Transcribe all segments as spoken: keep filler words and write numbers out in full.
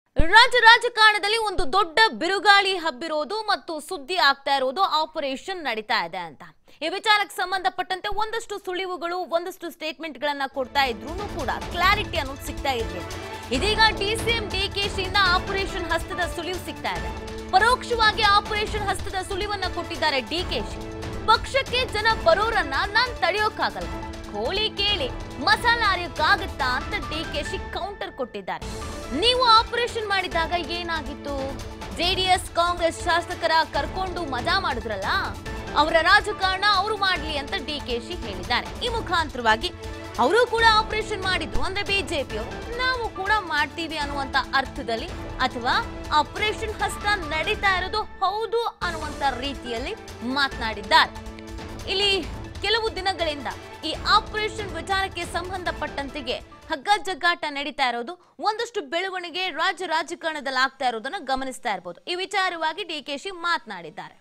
ರಾಜ್ಯ ರಾಜಕಾರಣದಲ್ಲಿ ಒಂದು ದೊಡ್ಡ ಬಿರುಗಾಳಿ ಹಬ್ಬಿರೋದು ಮತ್ತು ಸುದ್ದಿ ಆಗ್ತಾ ಇರೋದು ಆಪರೇಷನ್ ನಡೀತಾ ಇದೆ ಅಂತ. ಈ ವಿಚಾರಕ್ಕೆ ಸಂಬಂಧಪಟ್ಟಂತೆ ಒಂದಷ್ಟು ಸುಳಿವುಗಳು ಒಂದಷ್ಟು ಸ್ಟೇಟ್ಮೆಂಟ್ ಗಳನ್ನ ಕೊಡ್ತಾ ಇದ್ರೂ ಕೂಡ ಕ್ಲಾರಿಟಿ ಅನ್ನೋದು ಸಿಗ್ತಾ ಇರಲಿಲ್ಲ. ಇದೀಗ ಡಿಸಿಎಂ ಡಿಕೆಶಿಯಿಂದ ಆಪರೇಷನ್ ಹಸ್ತದ ಸುಳಿವು ಸಿಗ್ತಾ ಇದೆ. ಪರೋಕ್ಷವಾಗಿ ಆಪರೇಷನ್ ಹಸ್ತದ ಸುಳಿವನ್ನ ಕೊಟ್ಟಿದ್ದಾರೆ ಡಿಕೆಶಿ. ಪಕ್ಷಕ್ಕೆ ಜನ ಬರೋರನ್ನ ನಾನ್ ತಡೆಯೋಕ್ಕಾಗಲ್ಲ, ಕೋಳಿ ಕೇಳಿ ಮಸಾಲ ಅರಿಯಕ್ಕಾಗತ್ತಾ ಅಂತ ಡಿಕೆಶಿ ಕೌಂಟರ್ ಕೊಟ್ಟಿದ್ದಾರೆ. ನೀವು ಆಪರೇಷನ್ ಮಾಡಿದಾಗ ಏನಾಗಿತ್ತು? ಜೆಡಿಎಸ್ ಕಾಂಗ್ರೆಸ್ ಶಾಸಕರ ಕರ್ಕೊಂಡು ಮಜಾ ಮಾಡಿದ್ರಲ್ಲ, ಅವರ ರಾಜಕಾರಣ ಅವರು ಮಾಡ್ಲಿ ಅಂತ ಡಿಕೆಶಿ ಹೇಳಿದ್ದಾರೆ. ಈ ಮುಖಾಂತರವಾಗಿ ಅವರು ಕೂಡ ಆಪರೇಷನ್ ಮಾಡಿದ್ರು ಅಂದ್ರೆ ಬಿಜೆಪಿಯವರು ನಾವು ಕೂಡ ಮಾಡ್ತೀವಿ ಅನ್ನುವಂತ ಅರ್ಥದಲ್ಲಿ ಅಥವಾ ಆಪರೇಷನ್ ಹಸ್ತ ನಡೀತಾ ಇರೋದು ಹೌದು ಅನ್ನುವಂತ ರೀತಿಯಲ್ಲಿ ಮಾತನಾಡಿದ್ದಾರೆ. ಇಲ್ಲಿ ಕೆಲವು ದಿನಗಳಿಂದ ಈ ಆಪರೇಷನ್ ವಿಚಾರಕ್ಕೆ ಸಂಬಂಧಪಟ್ಟಂತೆಗೆ ಹಗ್ಗ ಜಗ್ಗಾಟ ನಡೀತಾ ಇರೋದು, ಒಂದಷ್ಟು ಬೆಳವಣಿಗೆ ರಾಜ್ಯ ರಾಜಕಾರಣದಲ್ಲಿ ಆಗ್ತಾ ಇರೋದನ್ನ ಗಮನಿಸ್ತಾ ಇರಬಹುದು. ಈ ವಿಚಾರವಾಗಿ ಡಿಕೆಶಿ ಮಾತನಾಡಿದ್ದಾರೆ.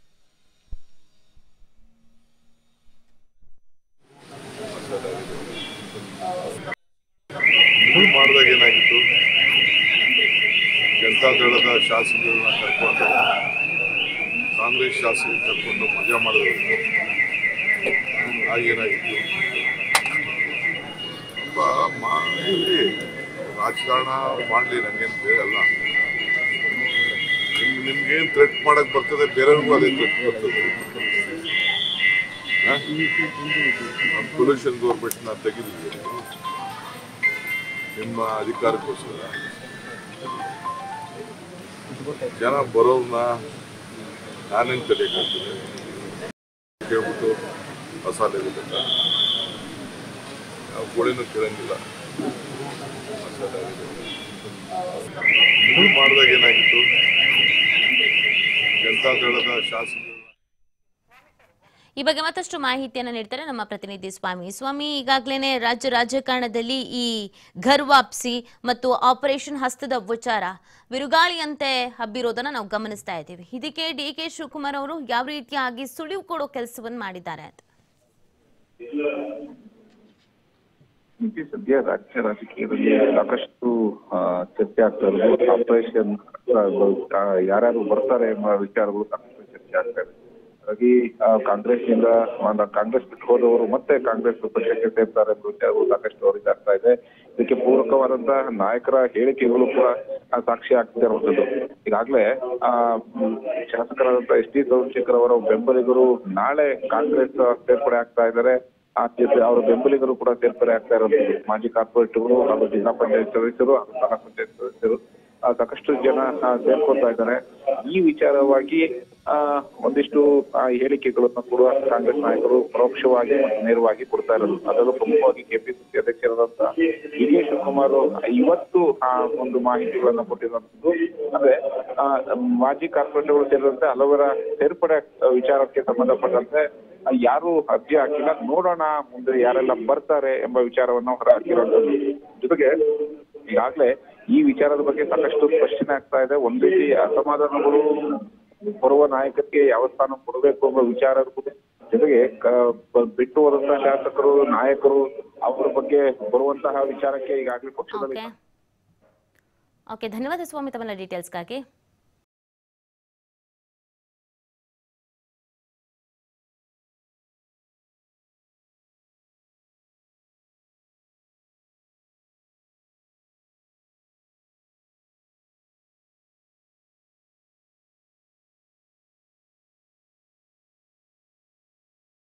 ಮಾಡಿದಾಗ ಏನಾಗಿತ್ತು, ಜನತಾದಳದ ಶಾಸಕರನ್ನ ಕರ್ಕೊಂಡು ಕಾಂಗ್ರೆಸ್ ಶಾಸಕರು ಕರ್ಕೊಂಡು ಮಜಾ ಮಾಡಿದ್ರು. ಆಗೇನಾಗಿತ್ತು, ಇಲ್ಲಿ ರಾಜಕಾರಣ ಮಾಡಲಿ, ನನಗೇನು ಬೇರಲ್ಲ. ನಿಮ್ಗೆ ನಿಮ್ಗೇನು ಥ್ರೆಟ್ ಮಾಡಕ್ ಬರ್ತದೆ, ಬೇರೆಯವ್ರಿಗೂ ಅದೇ ಥ್ರೆಟ್ ಬರ್ತದೆ. ಪೊಲ್ಯೂಷನ್ ಗೌರ್ಮೆಂಟ್ನ ತೆಗೆದಿದ್ದೀವಿ ನಿಮ್ಮ ಅಧಿಕಾರಕ್ಕೋಸ್ಕರ. ಜನ ಬರೋರ್ನ ನಾನೇನು ತಡೆಯಕ್ಕಾಗ್ತದೆ ಕೇಳ್ಬಿಟ್ಟು ಮಸಾಲೆ ಬೇಕಂತ ನಾವು ಗೋಳಿನೂ ಕೇಳಂಗಿಲ್ಲ. ಮಸಾಲೆ ನೀವು ಮಾಡಿದಾಗ ಏನಾಗಿತ್ತು, ಜನತಾದಳದ ಶಾಸಕರು. ಈ ಬಗ್ಗೆ ಮತ್ತಷ್ಟು ಮಾಹಿತಿಯನ್ನು ನೀಡ್ತಾರೆ ನಮ್ಮ ಪ್ರತಿನಿಧಿ ಸ್ವಾಮಿ. ಸ್ವಾಮಿ, ಈಗಾಗಲೇ ರಾಜ್ಯ ರಾಜಕಾರಣದಲ್ಲಿ ಈ ಘರ್ ವಾಪಸಿ ಮತ್ತು ಆಪರೇಷನ್ ಹಸ್ತದ ವಿಚಾರ ಬಿರುಗಾಳಿಯಂತೆ ಹಬ್ಬಿರೋದನ್ನ ನಾವು ಗಮನಿಸ್ತಾ ಇದ್ದೀವಿ. ಇದಕ್ಕೆ ಡಿ ಕೆ ಶಿವಕುಮಾರ್ ಅವರು ಯಾವ ರೀತಿಯಾಗಿ ಸುಳಿವು ಕೊಡೋ ಕೆಲಸವನ್ನು ಮಾಡಿದ್ದಾರೆ ಅಂತ? ಸದ್ಯ ರಾಜ್ಯ ರಾಜಕೀಯದಲ್ಲಿ ಸಾಕಷ್ಟು ಚರ್ಚೆ ಆಗ್ತಾ ಇರೋದು ಆಪರೇಷನ್ ಯಾರ್ಯಾರು ಬರ್ತಾರೆ ಎಂಬ ವಿಚಾರಗಳು ಸಾಕಷ್ಟು ಚರ್ಚೆ ಆಗ್ತಾ ಇದೆ. ಹಾಗಾಗಿ ಕಾಂಗ್ರೆಸ್ನಿಂದ ಕಾಂಗ್ರೆಸ್ ಬಿಟ್ಟು ಹೋದವರು ಮತ್ತೆ ಕಾಂಗ್ರೆಸ್ ಪಕ್ಷಕ್ಕೆ ಸೇರ್ತಾರೆ ಎಂಬ ವಿಚಾರಗಳು ಸಾಕಷ್ಟು ಹರಿದಾಗ್ತಾ ಇದೆ. ಇದಕ್ಕೆ ಪೂರಕವಾದಂತಹ ನಾಯಕರ ಹೇಳಿಕೆಗಳು ಕೂಡ ಸಾಕ್ಷಿ ಆಗ್ತಾ ಇರುವಂತದ್ದು. ಈಗಾಗಲೇ ಆ ಶಾಸಕರಾದಂತಹ ಎಸ್ ಟಿ ಸೋಮಶೇಖರ್ ಅವರ ಬೆಂಬಲಿಗರು ನಾಳೆ ಕಾಂಗ್ರೆಸ್ ಸೇರ್ಪಡೆ ಆಗ್ತಾ ಇದ್ದಾರೆ. ಆ ಜೊತೆ ಅವರ ಬೆಂಬಲಿಗರು ಕೂಡ ಸೇರ್ಪಡೆ ಆಗ್ತಾ ಇರೋದು. ಮಾಜಿ ಕಾರ್ಪೊರೇಟರ್ಗಳು ಹಾಗೂ ಜಿಲ್ಲಾ ಪಂಚಾಯತ್ ಸದಸ್ಯರು ಹಾಗೂ ತಾಲೂಕ್ ಪಂಚಾಯತ್ ಸದಸ್ಯರು ಸಾಕಷ್ಟು ಜನ ಸೇರ್ಕೊತಾ ಇದ್ದಾರೆ. ಈ ವಿಚಾರವಾಗಿ ಆ ಒಂದಿಷ್ಟು ಹೇಳಿಕೆಗಳನ್ನು ಕೂಡ ಕಾಂಗ್ರೆಸ್ ನಾಯಕರು ಪರೋಕ್ಷವಾಗಿ ಮತ್ತು ನೇರವಾಗಿ ಕೊಡ್ತಾ ಇರೋದು. ಅದರಲ್ಲೂ ಪ್ರಮುಖವಾಗಿ ಕೆಪಿಸಿಸಿ ಅಧ್ಯಕ್ಷರಾದಂತಹ ಡಿ ಕೆ ಶಿವಕುಮಾರ್ ಇವತ್ತು ಆ ಒಂದು ಮಾಹಿತಿಗಳನ್ನ ಕೊಟ್ಟಿರುವಂತದ್ದು. ಅಂದ್ರೆ ಆ ಮಾಜಿ ಕಾರ್ಪೊರೇಟರ್ಗಳು ಸೇರಿದಂತೆ ಹಲವರ ಸೇರ್ಪಡೆ ವಿಚಾರಕ್ಕೆ ಸಂಬಂಧಪಟ್ಟಂತೆ ಯಾರು ಅರ್ಜಿ ಹಾಕಿಲ್ಲ, ನೋಡೋಣ ಮುಂದೆ ಯಾರೆಲ್ಲ ಬರ್ತಾರೆ ಎಂಬ ವಿಚಾರವನ್ನು ಹೊರ ಹಾಕಿರುವಂತದ್ದು. ಜೊತೆಗೆ ಈಗಾಗಲೇ ಈ ವಿಚಾರದ ಬಗ್ಗೆ ಸಾಕಷ್ಟು ಪ್ರಶ್ನೆ ಆಗ್ತಾ ಇದೆ. ಒಂದ್ ರೀತಿ ಅಸಮಾಧಾನಗಳು ಬರುವ ನಾಯಕರಿಗೆ ಯಾವ ಸ್ಥಾನ ಕೊಡಬೇಕು ಎಂಬ ವಿಚಾರ, ಜೊತೆಗೆ ಬಿಟ್ಟು ಹೋದಂತಹ ಶಾಸಕರು ನಾಯಕರು ಅವರ ಬಗ್ಗೆ ಬರುವಂತಹ ವಿಚಾರಕ್ಕೆ ಈಗಾಗಲೇ ಪಕ್ಷದಲ್ಲಿ. ಓಕೆ, ಧನ್ಯವಾದ ಸ್ವಾಮಿ ತಮ್ಮ ಡೀಟೇಲ್ಸ್ಗಾಗಿ.